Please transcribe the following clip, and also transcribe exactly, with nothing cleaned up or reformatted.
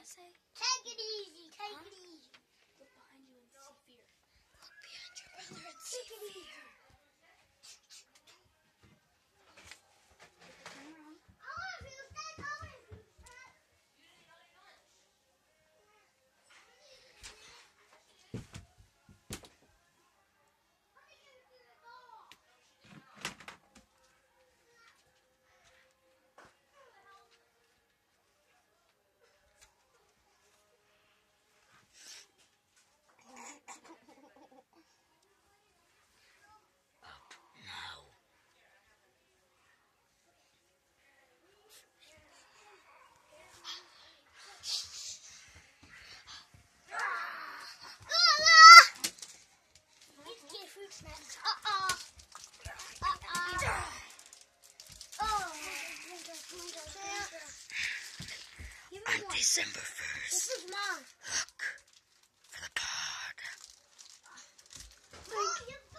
say? Take it easy. Take Huh? it easy. Look behind you and see fear. Look behind your brother and see fear. Turn around. I want to do that. I want to do that. No. Fruit snacks. Uh-oh. Uh-oh. Oh. Give me On one. December This first, is mine. look for the pod. Oh, you